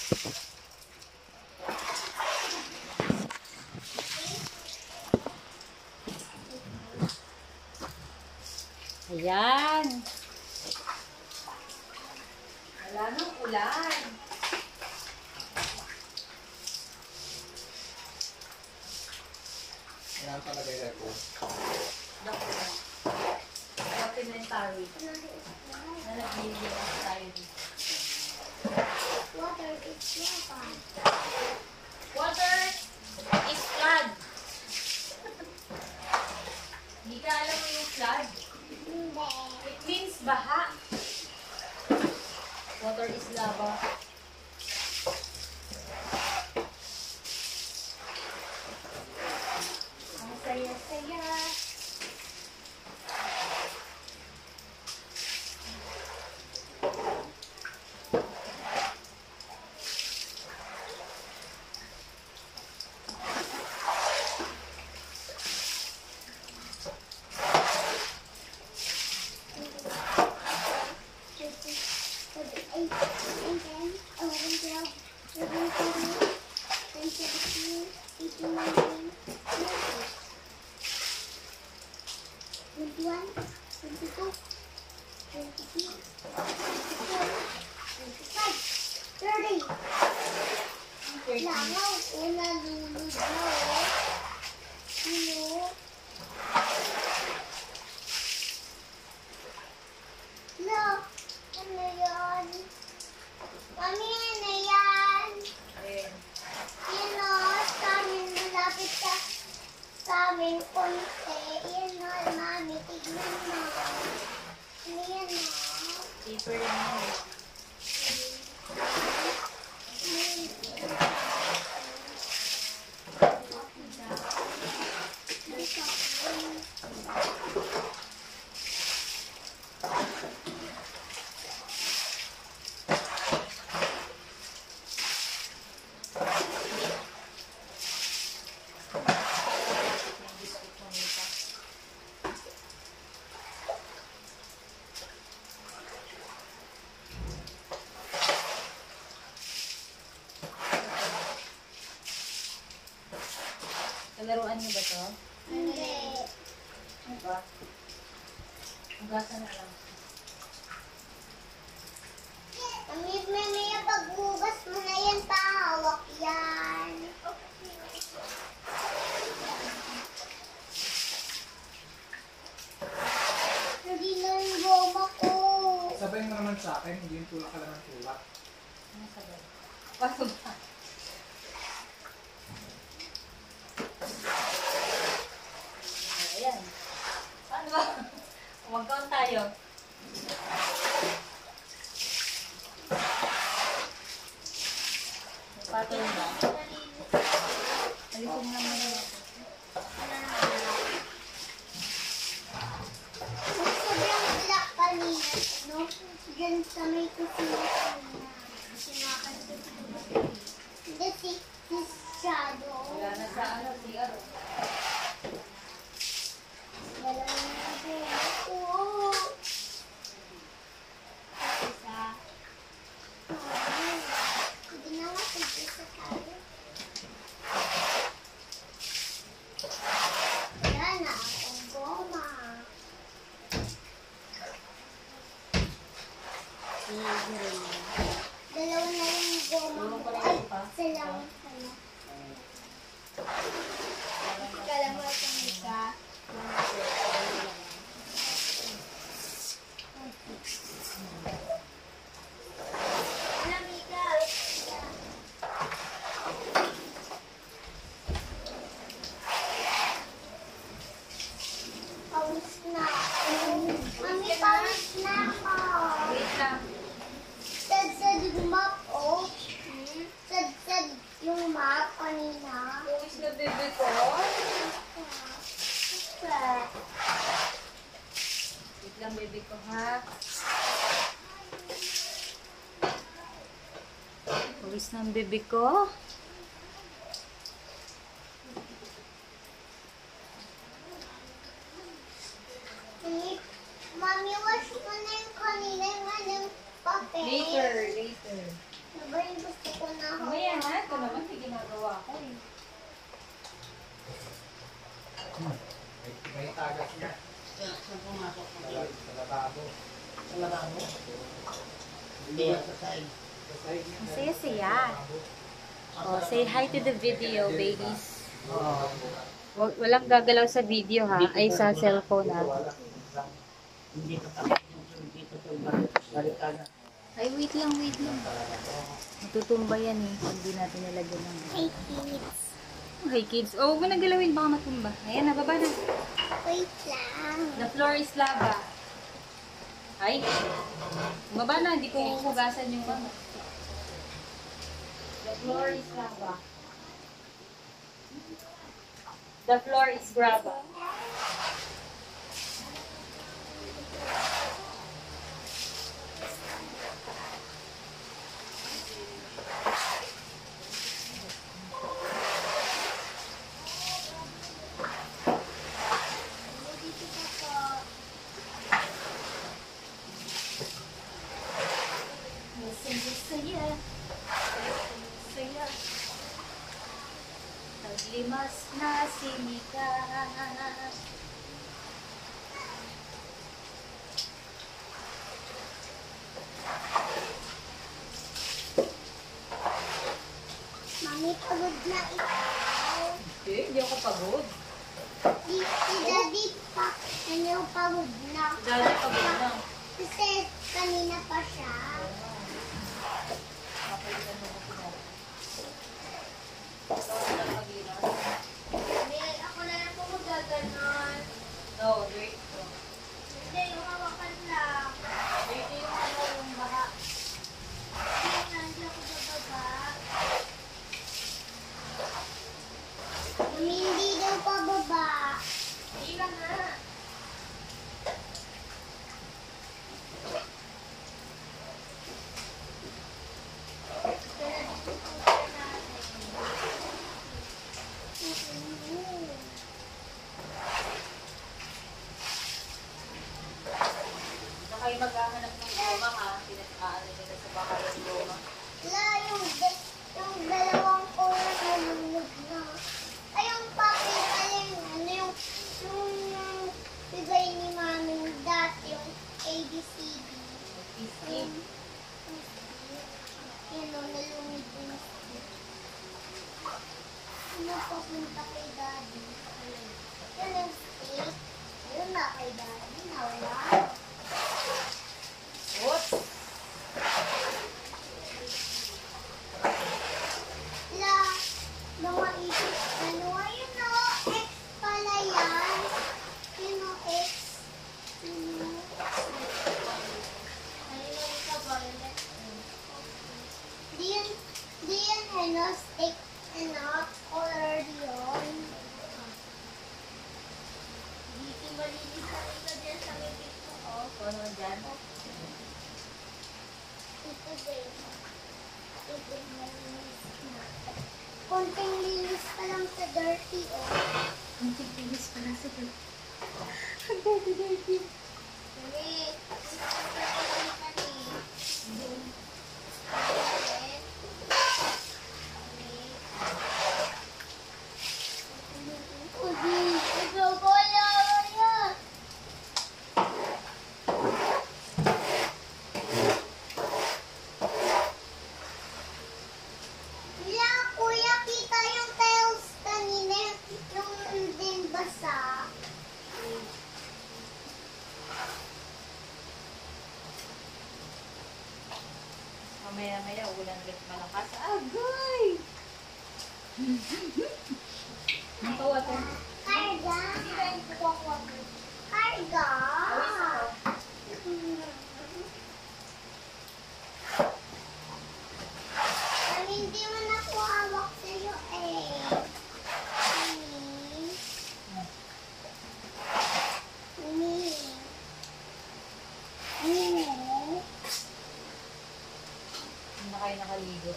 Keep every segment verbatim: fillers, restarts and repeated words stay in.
Ayan. Wala nang ulan. Ayan talaga yung repo. Documentary. Na nag-video tayo dito. Water is flood. Water is flood. Hindi ka alam mo yung flood? Hindi. It means baha. Water is lava. Ang saya-saya. Langaw, una lulod na oh. Ano? No, ano yun? Mami, ano yan? Ayan. Yun o, sa amin, malapit ka sa amin konti. Yun o, mami, tignan mo. Ano yan o? Paper lang yun. Kalaruan niyo ba to? Hindi. Ano ba? Hugasan na lang. Mami, mami, paghugas mo na yan, pahawak yan. Hindi na yung goma ko. Sabay mo naman sa akin, hindi yung tulak ka lang ng tulak. Ano sabay? Paso ba? Ayan. Paano ba? Mag-count tayo. Patol ba? Alisin nga mo na. Sobrang black kanina, no? Diyan sa may kusina kanina. Hindi si, si Shadow. Wala na sa ano, C R. Wala na si Oo. Isa. Hindi na nga isa tayo. Wala na akong goma. Dalawa na yung goma. Ay, isa lang pala. Kalamat ang isa. Lamika. Pawis na. Mami, pawis na ako. Wait lang. Sad-sad yung map, oh. Sad-sad yung map kanina. Uwis na bebe ko. Wait lang bebe ko ha. Uwis na ang bebe ko. Mami, Mami, wash mo na yung kanina yung anong papel. Later, later. Diba yung gusto ko na Masaya-saya. Oh, say hi to the video, babies. Wag, walang gagalaw sa video ha, ay sa cellphone ha. Ay, wait lang, wait lang. Matutumba yan eh, pag di natin nilagyan ng... Hey, kids. Hi kids, oh, huwag mo nang galawin, baka matumba. Ayan, nababa na. Wait lang. The floor is lava. Ay, bumaba na, hindi ko hugasan yung ano. The floor is lava. The floor is graba. Masaya, masaya. Naglimas na sinikas. Mami, pagod na ikaw. Okay, hindi ako pagod. Di, si Daddy pa, ano, pagod na. Dali pagod na. Kasi kanina pa siya. Hindi, ako na lang po magaganon. No, wait. Hindi, yung hawakan lang. Wait yung ano, yung baha. Hindi na, hindi ako bababa. Mami, hindi daw pababa. Hindi lang na. Na kayo maghahanap ng goma ha. Pinag-aano nila sa bahay ng goma. Wala, yung, da- yung dalawang oras nalulog na. Ay, yung papi, ay, yung, ano, yung, yung, yung bigay ni Mami dati, yung A B C D. Yung, yun o, nalungid yung stick. Ano papunta kay Daddy? Yun yung stick. Ayun na kay Daddy, nawala. Oops! La, mga isip, ano, ayun o, X pala yan. Yun o, X. Yun o. Ayun o, ito, violet. Di yan, di yan, ano, stick, ano, color yun. Dito malinis ang ito dyan sa may picture ko. Kung ano dyan? Ito din. Ito din malinis na. Konting linis pa lang sa dirty, oh. Ang tigilis pala sa ito. Ang dirty, dirty. Hindi. Ito pa lang kami. Ulit. Ulit. Ulit. Ito ko lang yan. Wala, kuya, kita yung tiles kanina, yung din basa. Mamaya-maya, ulan ulit malakas. Agay! Ang tawa to. Karga. Karga. Mami, hindi mo na po hawak sa'yo eh. Mami. Mami. Mami. Hindi na kayo nakaligo.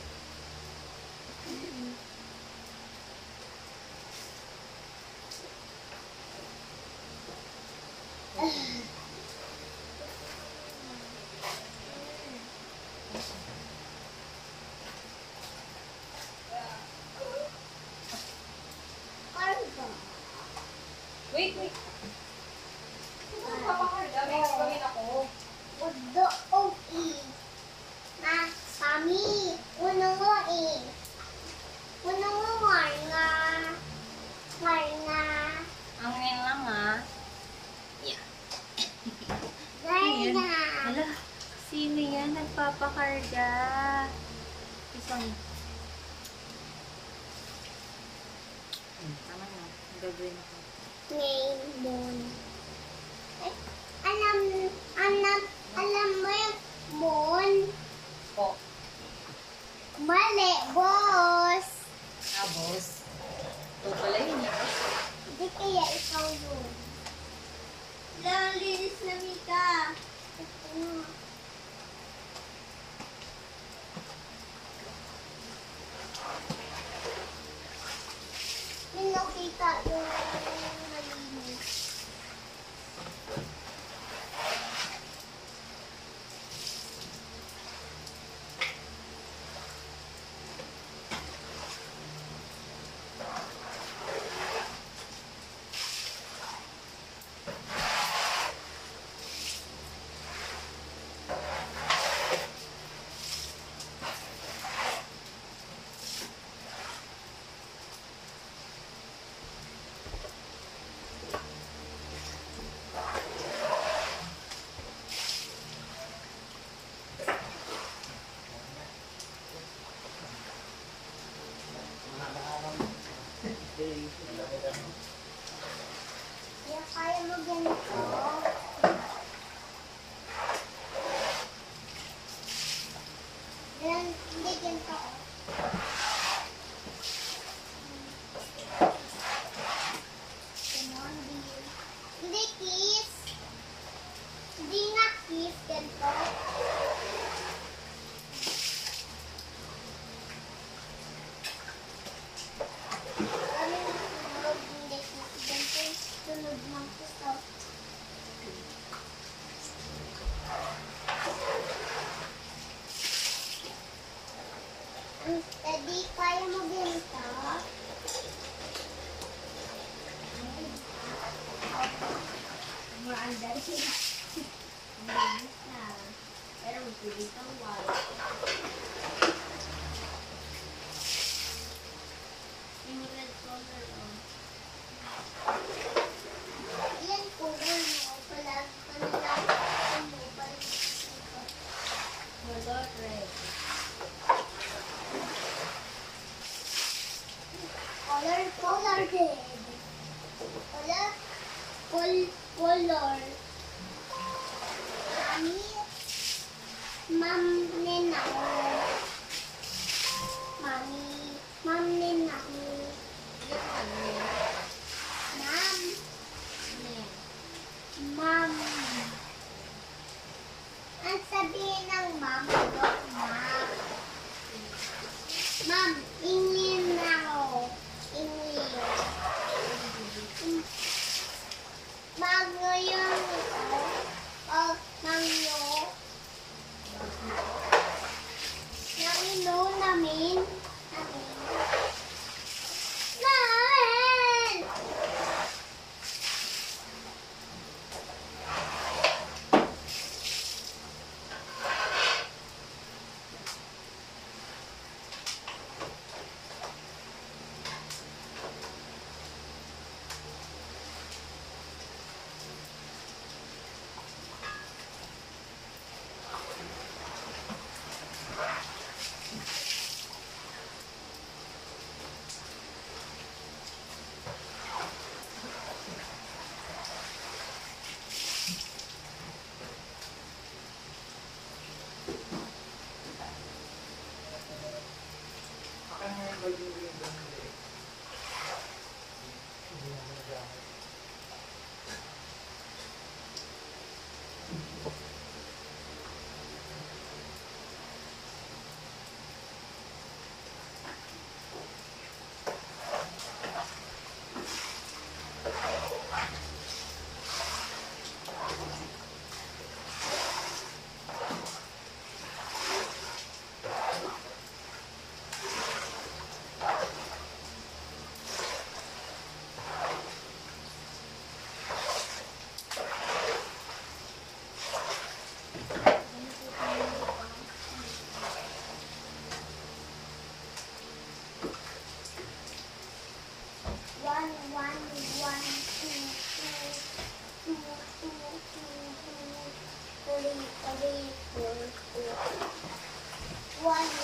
Karga. Wait, wait. Papakarga, may gagawin ako. Udo, O, E. Ma. Mami, uno mo eh. Uno mo, Marna. Marna. Ang ngayon lang ah. Marna. Hala, sino yan? Nagpapakarga. Isang... Hmm, tama na. Gagawin ako. Rainbow. Ay, alam, alam, alam mo yung moon? Po. Mali, boss. Ah, boss. Ito pala yun eh. Hindi kaya ikaw yun. Lang, linis na Mika. May nakita yung malinis. Kaya kaya mo ganito. Yan, hindi ganito. Ganon, hindi. Hindi, kiss. Hindi nga kiss, ganito. Kami nasunog, hindi kiss. Ganito, sunog ng gusto. Daddy, kaya mo ganito? Maandar siya. Malinis na. Pero magpili kang white. Yung red color, oh. Yan, color mo. Palag ka na lang. Ano, palag color red. Color, color red. Color, col, color. Mami, ma'am Nenao. Mami, ma'am Nenao. Ma'am. Ma'am. Ang sabihin ng ma'am, look, ma'am. Ma'am, ingin na ako. Ingin. Bago yung ito. O, mangyo. Nangino namin. Namin. Namin!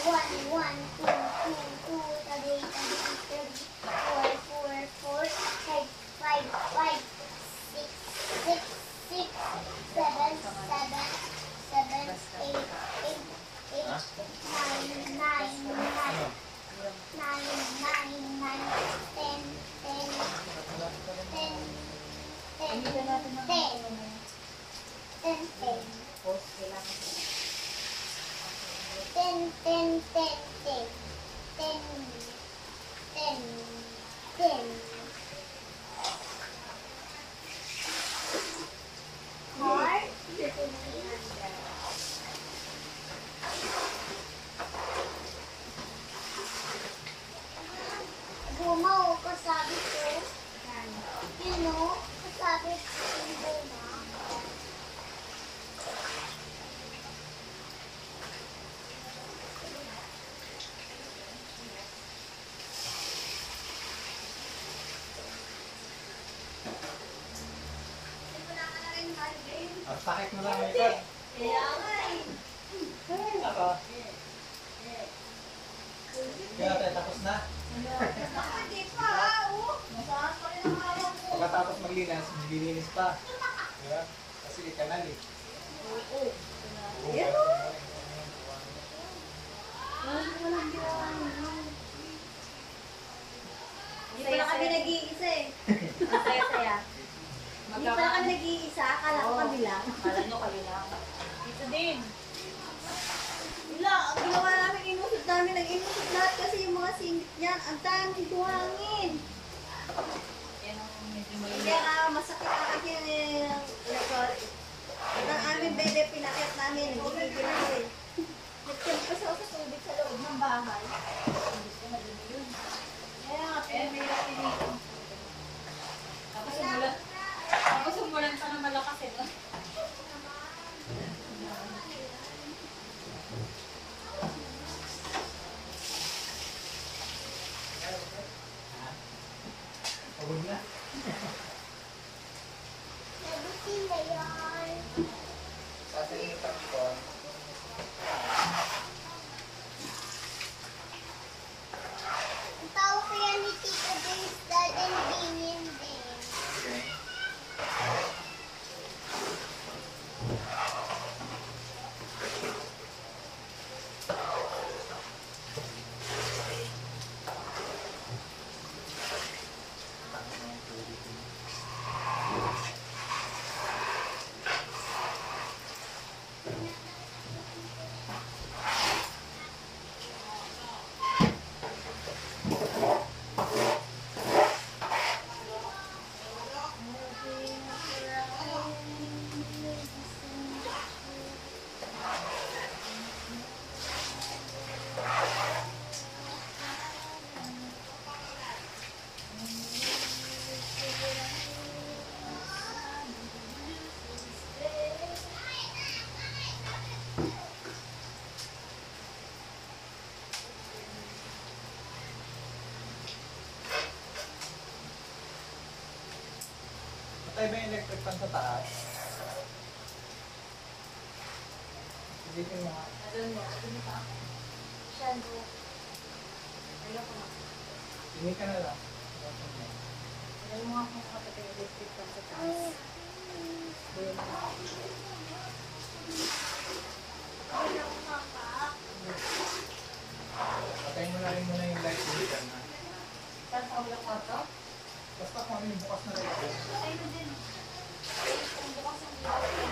One, one, two, two, two, three, three, three, four, four, four, five, five, five, six, six, six, seven, seven, seven, eight, eight, eight, nine, nine, nine, nine, nine, nine, ten, ten, ten, ten, ten, ten, ten. Ten, ten, ten, ten, ten, ten, ten. Heart. Gumaw, kasabi ko. You know, kasabi ko yung guma. Ang sakit mo lang ang likod. Kaya nga eh. Ay, nako. Kaya tayo tapos na. Hindi pa, oh. Masaan pa rin ang hawak ko. Pagkatapos maglinis, maglilinis pa. Diba? Kasi kanal eh. Oo. Oo. Yan o. Hindi pala kami nag-iisa eh. Masaya-saya. Hindi pala kami nag-iisa. Akala ko kami lang. Akala nyo kayo lang. Dito din. Wala, ang ginawa namin, inusot namin, nag-inusot lahat kasi yung mga singit niyan, ang daming buhangin. Yan ang medyo Kaya nga, masakit ang aking likod. At ang aming bebe, pinakyat namin, nagigigil ako eh. Nagtimpos ako sa tubig sa loob ng bahay. Kaya nga, Eh, may laki dito. Tapos umulan. Tapos umulan pa ng malakas eh. No? Pagod na. nabutin na yan. Sasalimutan ko. Ang tawag kaya ni Tito James, Dad and Binin din. Okay. Patay ba yung electric fan sa taas? Hindi mo nga. Doon mo. Doon pa ako. Shadow. Ayoko na. Hindi ka na lang. Alam mo nga kung kapatid yung electric fan sa taas. Doon mo. Patayin mo na rin muna yung light dito na. Saan sa ulo ko to? Basta kung ano yung bukas na light. Ay, no din. Kung bukas ang ilaw.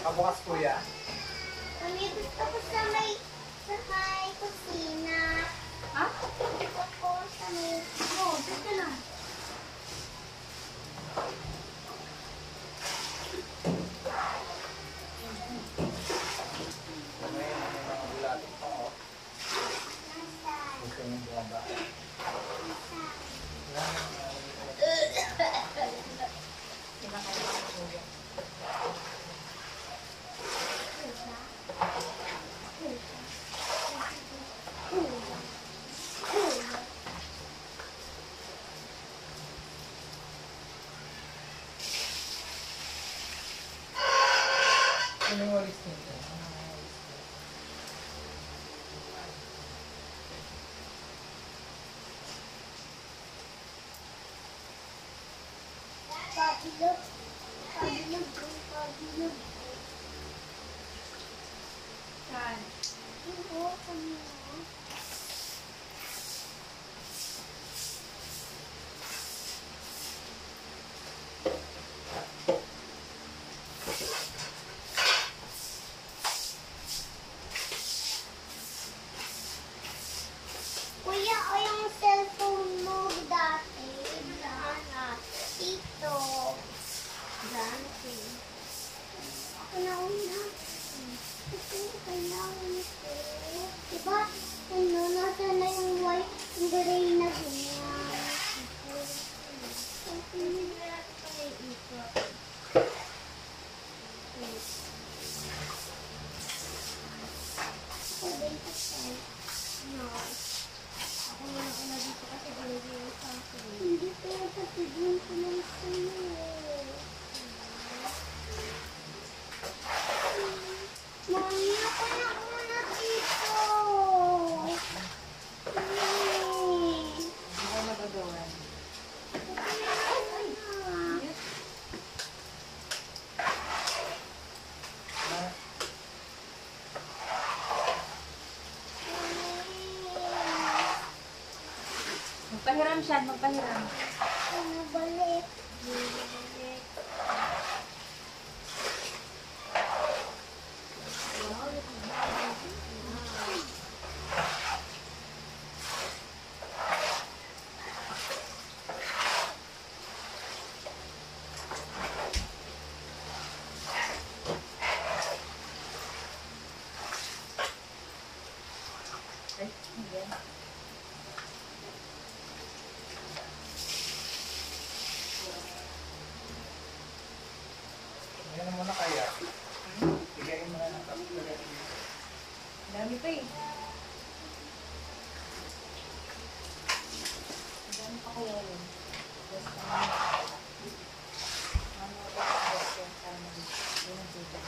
Nakabukas kuya. Kami gusto ko sa may, sa may kusina. Ha? Gusto ko sa may, Oo, oh, dito na. May mga bulatin pa ako. nasa, Gusto nyo bumaba. Diba kayo ang kuya? Ano yung walis nito? pabilog, pabilog, pabilog. Saan? Ito, kanina. Kuya, o yung cellphone mo dati, saan at ito. Dati. Ako na una. Ito, kailangan ito. Diba, ano, nasa na yung white, yung gray na ganyan. Ito. Ito, ito. Ito, dito tayo. No. Ako na una dito kasi binigay mo sa akin. Hindi ko yung sasabihin ko lang sa'yo. Mami, ako na una dito. Mami. Ako magagawa. Ako na una. Magpahiram siya, magpahiram. Ano balik? Balik. Ay, ayan. Ngayon mo na kaya. Bigayin mo na ng tatlo. Dami pa eh. Dami pa kaya yun. Basta ano ba basta yung tama yun ang dito.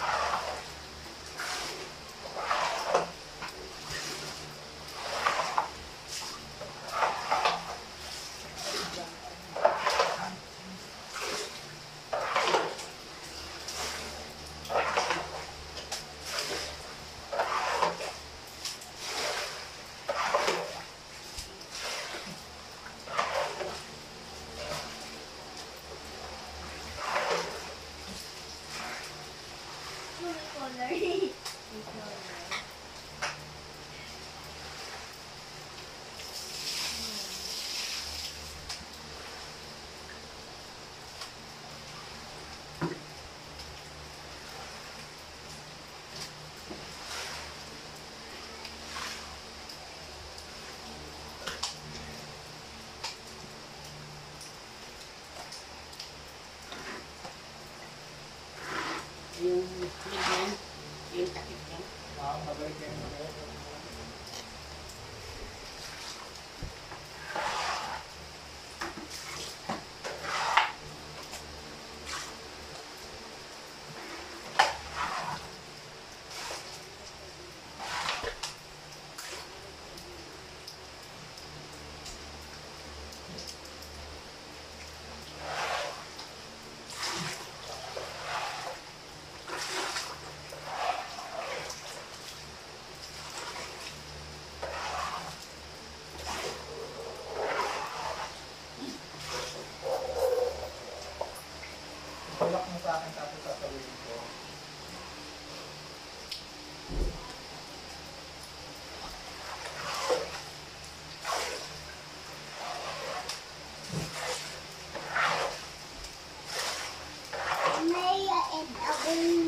Ano may color? Yung ligyan, yung takip yan. Ah, mabalik yan.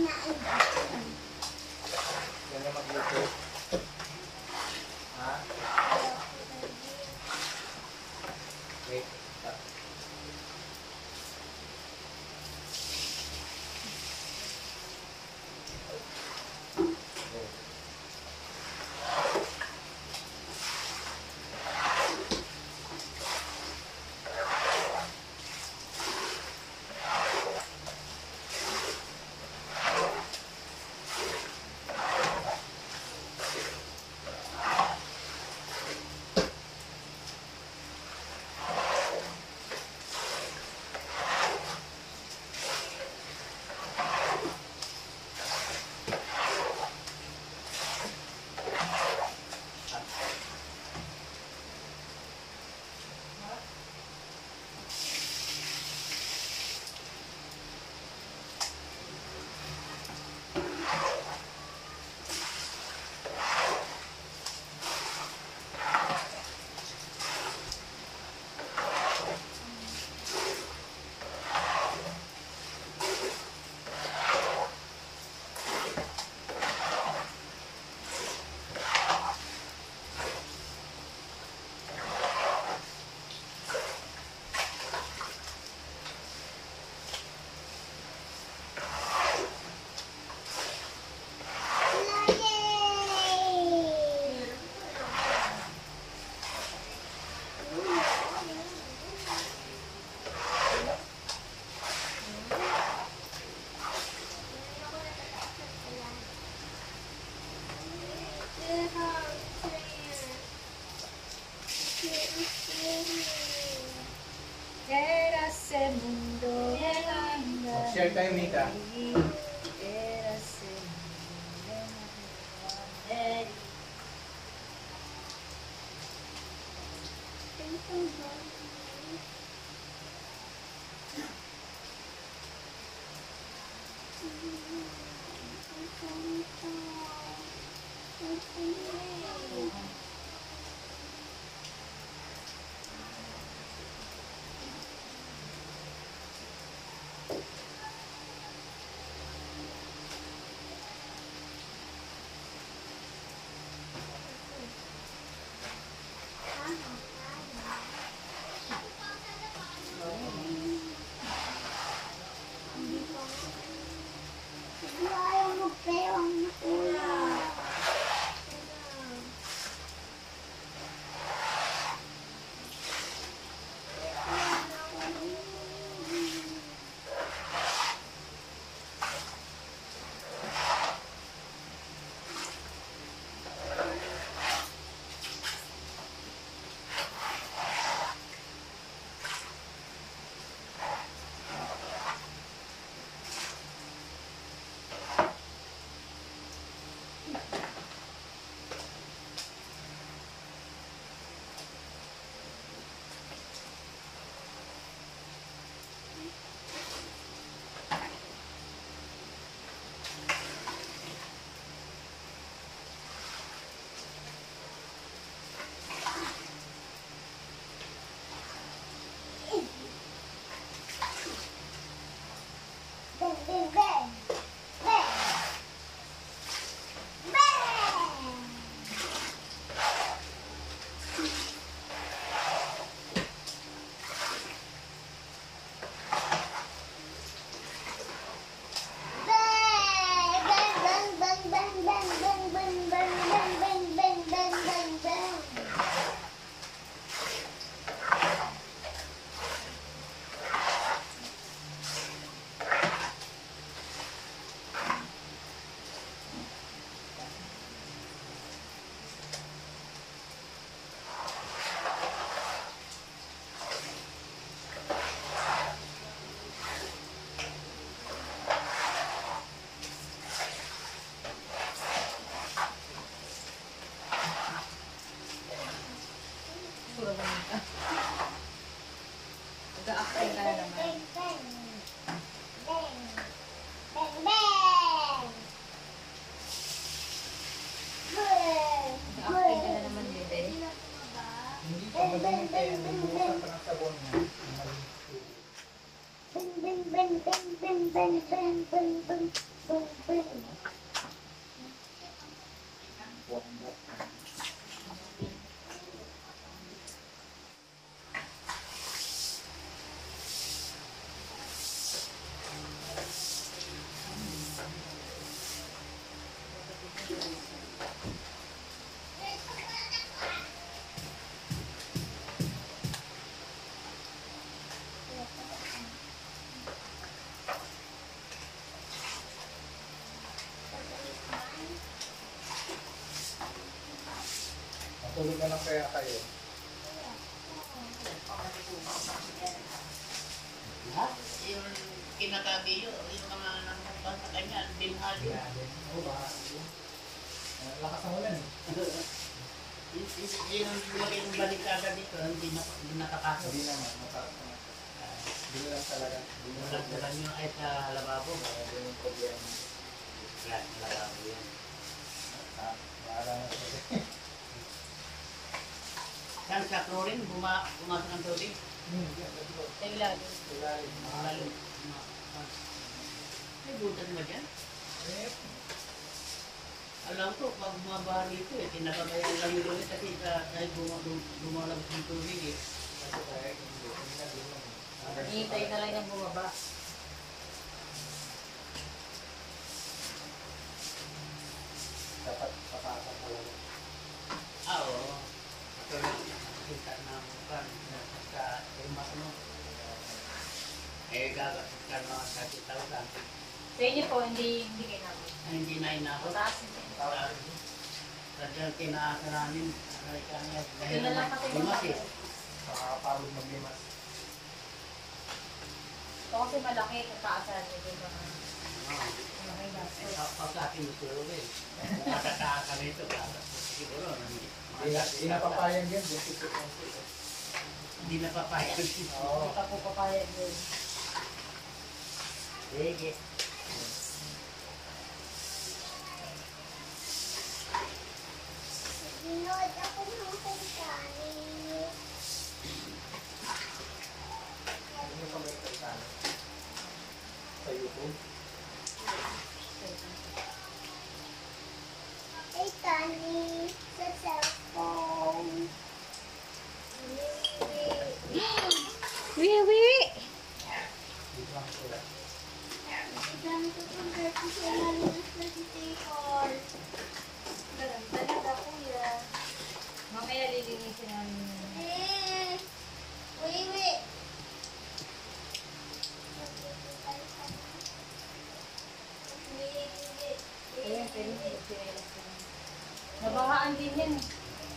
Yan na mag-YouTube. Ha? Wait. Ah. Érase mundo de la Share tayo, Mika. Érase mundo de la Tulog na lang kaya kayo. Ha? Yung kinakabiyo, yung mga namupan sa kanya, binhali. Yan din. Oo, baka. Ah, lakas ng ulan eh. Yung yung lumagay ng balikada dito, hindi na hindi nakapasok. Hindi naman, mataas naman. Hindi na lang talaga. Hindi na lang Wala lang yung ay sa lababo. Hindi yung problema. Yan, lababo yan. Ah, bahala na siya. Saan sa chlorine, buma, pumasok ng tubig? Hmm, yan, let's go. Sa ilalim. Ilalim. Lalo. May butas ba dyan? Eh, Alam ko, pag bumabaha rito eh, tinakabayan lang yung ulit kasi sa, dahil buma- bumalabas ng tubig eh. kasi kaya hindi. Hindi na din lang. Ah, Hihintay na lang yung bumaba. Dapat patasan talaga. Ah, oo. Ito lang, nakakita na ako kan. Sa lima ano. Eh, gagasit ka na sa sitaw ka. Sa inyo po, hindi, hindi kayo namin. Ay, hindi na inakot. Mataas din. Tawag. Sadyang kinaasa namin. Aray ka niya. Dahil Yun na lang kasi limas eh. Nakakapagod maglimas. Ito kasi malaki kung taasan nyo. Di ba? Ah. Malaki Eh, gastos. pa- pag sa akin gusto rin. Makakataasa nito ka. Siguro, hindi. Hindi na, hindi na papayag yan. twenty-two point six. Hindi na papayag. Oo. Hindi pa po papayag yun. Sige. Ninood ako ng Titanic. Hindi nyo pa may pagkano. Sa YouTube. Titanic sa cellphone. Wiwi! Dito lang sila. Dami ko pang dirty sa malinis na si Tikol. Ganun talaga, kuya. Mamaya lilinisin namin yun. Eh, wait, wait. Ayun, pwede mo i-sirelas ko. Nabahaan din yan eh.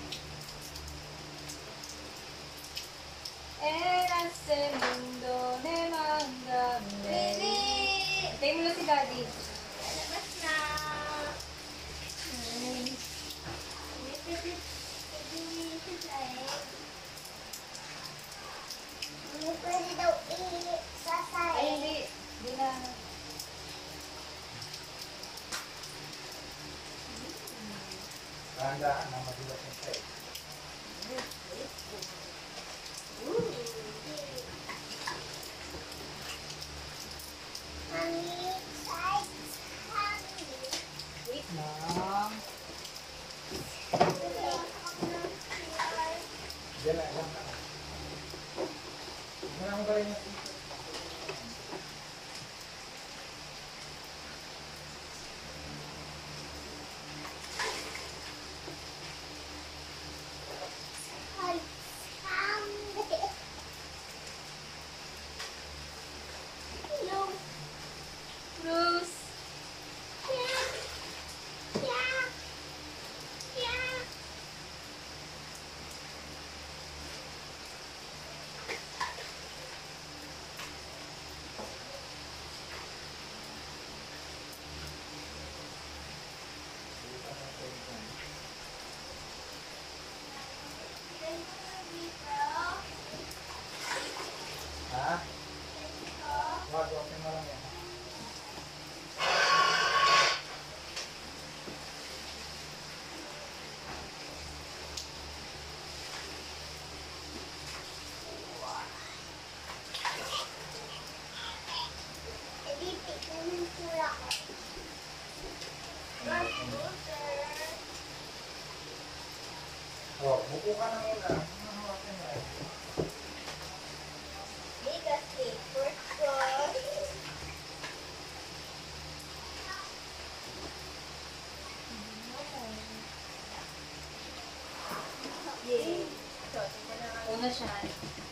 Erase mundo de mandame. Tayo mo lang si Daddy. Labas na. May pwede May pwede daw i-sasay. Ay, hindi. Hindi na. Dahan-dahan na madulas yung tayo. Mami, sides, family. Wait lang. Diyan lang, lang lang. Ano ang galing yung Sides, family. Hello. Bruce. Yeah. Yeah. Yeah. Ha? Wag, open mo lang yan. Edit ko ng sura ko. Oh, buko ka na muna. Ano hawakan mo eh? Bigas paper cross. Una siya.